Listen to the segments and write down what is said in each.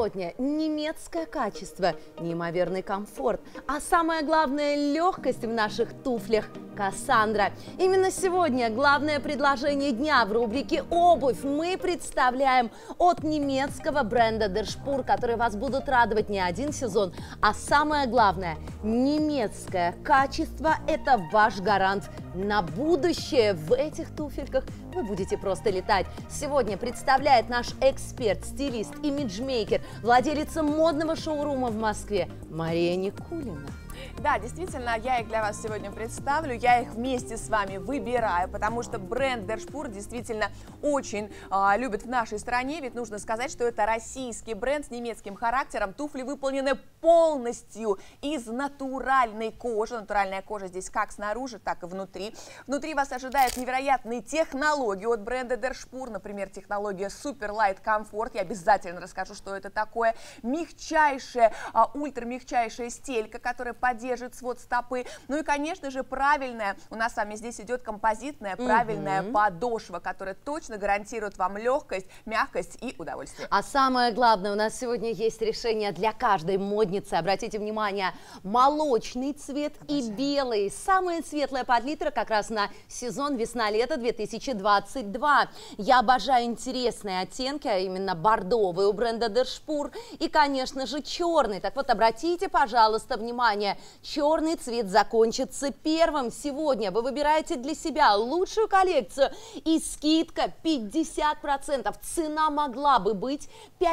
сегодня немецкое качество, неимоверный комфорт, а самое главное – легкость в наших туфлях Кассандра. Именно сегодня главное предложение дня в рубрике «Обувь» мы представляем от немецкого бренда Der Spur, которые вас будут радовать не один сезон, а самое главное – немецкое качество – это ваш гарант на будущее. В этих туфельках вы будете просто летать. Сегодня представляет наш эксперт, стилист, имиджмейкер, владелица модного шоурума в Москве Мария Никулина. Да, действительно, я их для вас сегодня представлю, я их вместе с вами выбираю, потому что бренд Der Spur действительно очень любят в нашей стране, ведь нужно сказать, что это российский бренд с немецким характером. Туфли выполнены полностью из натуральной кожи. Натуральная кожа здесь как снаружи, так и внутри. Внутри вас ожидают невероятные технологии от бренда Der Spur, например, технология Super Light Comfort. Я обязательно расскажу, что это такое. Мягчайшая, ультрамягчайшая стелька, которая поддержит свод стопы. Ну и, конечно же, правильная, у нас с вами здесь идет композитная, правильная подошва, которая точно гарантирует вам легкость, мягкость и удовольствие. А самое главное, у нас сегодня есть решение для каждой модницы. Обратите внимание, молочный цвет и белый. Самая светлая палитра как раз на сезон весна-лето 2022. Я обожаю интересные оттенки, а именно бордовый у бренда Der Spur и, конечно же, черный. Так вот, обратите, пожалуйста, внимание, черный цвет закончится первым. Сегодня вы выбираете для себя лучшую коллекцию и скидка 50%. Цена могла бы быть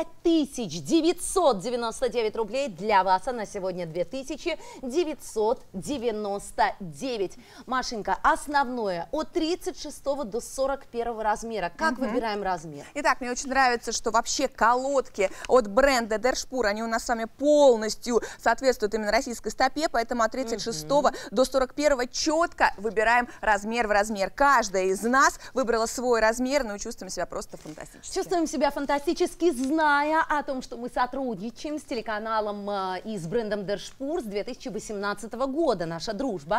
5999 рублей. Для вас она сегодня 2999. Машенька, основное от 36 до 41 размера. Как выбираем размер? Итак, мне очень нравится, что вообще колодки от бренда Der Spur, они у нас с вами полностью соответствуют именно российской стопе, поэтому от 36 до 41 четко выбираем размер в размер. Каждая из нас выбрала свой размер, но чувствуем себя просто фантастически. Чувствуем себя фантастически, зная о том, что мы сотрудничаем с телеканалом и с брендом Der Spur с 2018 года. Наша дружба.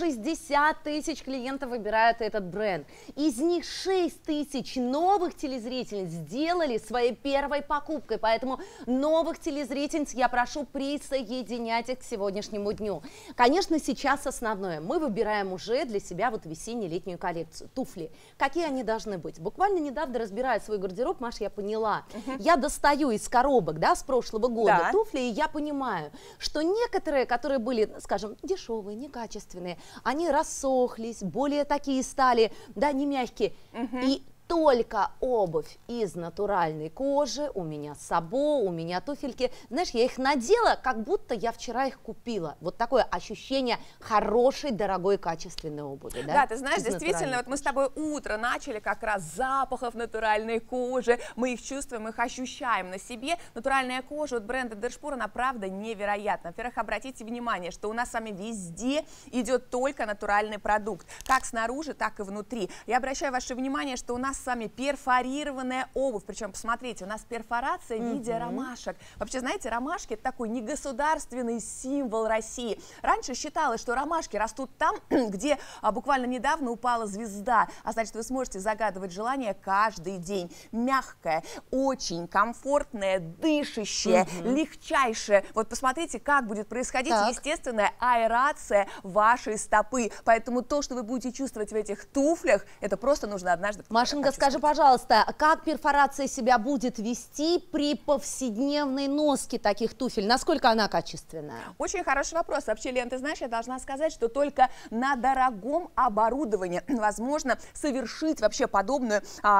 60 тысяч клиентов выбирают этот бренд. Из них 6 тысяч новых телезрительниц сделали своей первой покупкой. Поэтому новых телезрительниц я прошу присоединять их к сегодняшнему дню. Конечно, сейчас основное. Мы выбираем уже для себя вот весенне-летнюю коллекцию. Туфли. Какие они должны быть? Буквально недавно, разбирая свой гардероб, Маша, я поняла. Я достаю из коробок, да, с прошлого года туфли, и я понимаю, что некоторые, которые были, скажем, дешевые, некачественные, они рассохлись, более такие стали, да, не мягкие. И только обувь из натуральной кожи, у меня сабо, у меня туфельки. Знаешь, я их надела, как будто я вчера их купила. Вот такое ощущение хорошей, дорогой, качественной обуви. Да, да, ты знаешь, действительно, вот мы с тобой утро начали как раз с запахов натуральной кожи. Мы их чувствуем, их ощущаем на себе. Натуральная кожа от бренда Der Spur, она правда невероятна. Во-первых, обратите внимание, что у нас с вами везде идет только натуральный продукт. Как снаружи, так и внутри. Я обращаю ваше внимание, что у нас с вами перфорированная обувь, причем, посмотрите, у нас перфорация в виде ромашек. Вообще, знаете, ромашки – это такой негосударственный символ России. Раньше считалось, что ромашки растут там, где буквально недавно упала звезда, а значит, вы сможете загадывать желание каждый день. Мягкая, очень комфортная, дышащая, легчайшая. Вот посмотрите, как будет происходить естественная аэрация вашей стопы. Поэтому то, что вы будете чувствовать в этих туфлях, это просто нужно однажды. Машенька, скажи, пожалуйста, как перфорация себя будет вести при повседневной носке таких туфель? Насколько она качественная? Очень хороший вопрос. Вообще, Лен, ты знаешь, я должна сказать, что только на дорогом оборудовании возможно совершить вообще подобную,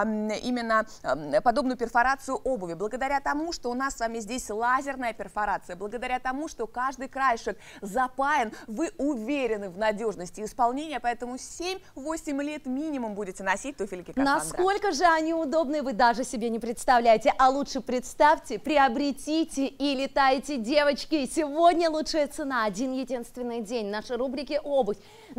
подобную перфорацию обуви. Благодаря тому, что у нас с вами здесь лазерная перфорация, благодаря тому, что каждый краешек запаян, вы уверены в надежности исполнения, поэтому 7-8 лет минимум будете носить туфельки Кассандра. Насколько же они удобны, вы даже себе не представляете. А лучше представьте, приобретите и летайте, девочки. Сегодня лучшая цена, один единственный день нашей рубрики «Обувь».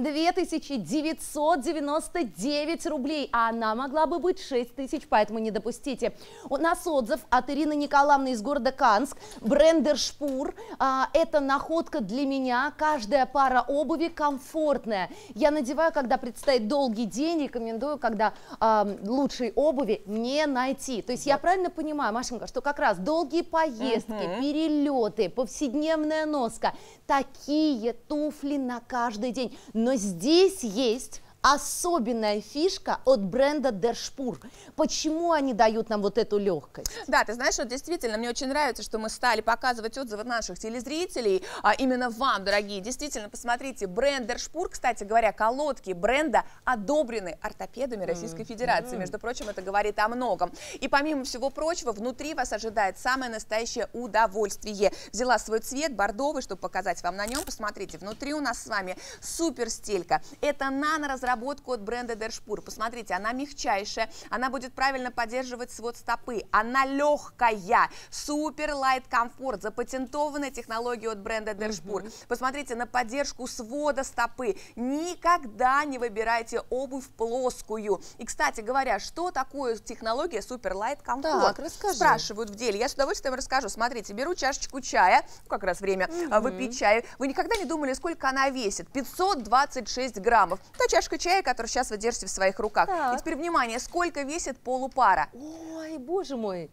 2999 рублей, а она могла бы быть 6000, поэтому не допустите. У нас отзыв от Ирины Николаевны из города Канск. Бренд Der Spur. Это находка для меня. Каждая пара обуви комфортная. Я надеваю, когда предстоит долгий день, рекомендую, когда лучшей обуви не найти. То есть я правильно понимаю, Машенька, что как раз долгие поездки, перелеты, повседневная носка, такие туфли на каждый день. Но здесь есть особенная фишка от бренда Der Spur. Почему они дают нам вот эту легкость? Да, ты знаешь, вот действительно, мне очень нравится, что мы стали показывать отзывы наших телезрителей, именно вам, дорогие. Действительно, посмотрите, бренд Der Spur, кстати говоря, колодки бренда одобрены ортопедами Российской Федерации. Между прочим, это говорит о многом. И помимо всего прочего, внутри вас ожидает самое настоящее удовольствие. Взяла свой цвет бордовый, чтобы показать вам на нем. Посмотрите, внутри у нас с вами супер стелька. Это нано-разработка от бренда Der Spur. Посмотрите, она мягчайшая, она будет правильно поддерживать свод стопы, она легкая, супер лайт комфорт, запатентованная технология от бренда Der Spur. Посмотрите на поддержку свода стопы. Никогда не выбирайте обувь плоскую. И, кстати говоря, что такое технология супер лайт комфорт? Так, расскажи. Спрашивают в деле. Я с удовольствием расскажу. Смотрите, беру чашечку чая, как раз время выпить чай. Вы никогда не думали, сколько она весит? 526 граммов. Та чашка чая, который сейчас вы держите в своих руках. Так. И теперь, внимание, сколько весит полупара? Ой, боже мой.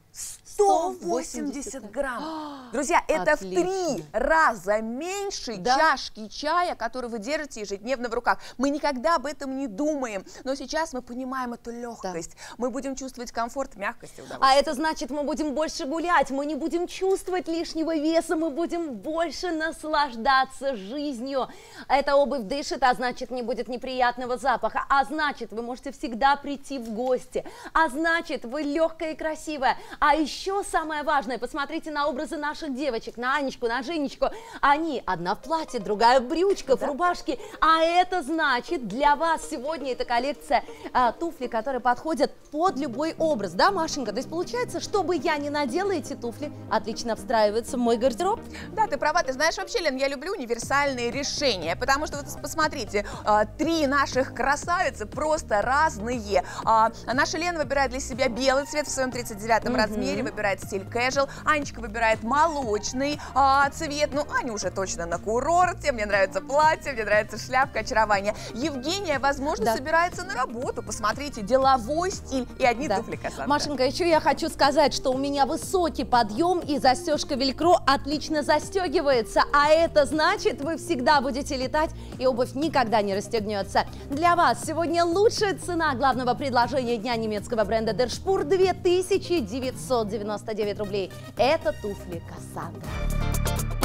180 грамм. Друзья, это Отлично. в 3 раза меньше Да. чашки чая, которую вы держите ежедневно в руках. Мы никогда об этом не думаем, но сейчас мы понимаем эту легкость. Мы будем чувствовать комфорт, мягкость и удовольствие. А это значит, мы будем больше гулять, мы не будем чувствовать лишнего веса, мы будем больше наслаждаться жизнью. Эта обувь дышит, а значит, не будет неприятного запаха, а значит, вы можете всегда прийти в гости, а значит, вы легкая и красивая. А еще самое важное, посмотрите на образы наших девочек, на Анечку, на Женечку. Они одна в платье, другая в брючках, в рубашке. А это значит, для вас сегодня эта коллекция туфли, которые подходят под любой образ. Да, Машенька? То есть получается, что бы я ни надела, эти туфли отлично встраиваются в мой гардероб. Да, ты права. Ты знаешь, вообще, Лен, я люблю универсальные решения, потому что, вот посмотрите, 3 наших красавицы просто разные. Наша Лена выбирает для себя белый цвет в своем 39-м размере, выбирает стиль casual. Анечка выбирает молочный цвет. Ну, Аня уже точно на курорте. Мне нравится платье, мне нравится шляпка, очарование. Евгения, возможно, собирается на работу. Посмотрите, деловой стиль и одни туфли Кассандра. Машенька, еще я хочу сказать, что у меня высокий подъем и застежка велькро отлично застегивается, а это значит, вы всегда будете летать и обувь никогда не расстегнется. Для вас сегодня лучшая цена главного предложения дня немецкого бренда Der Spur 2999 рублей. Это туфли Кассандра.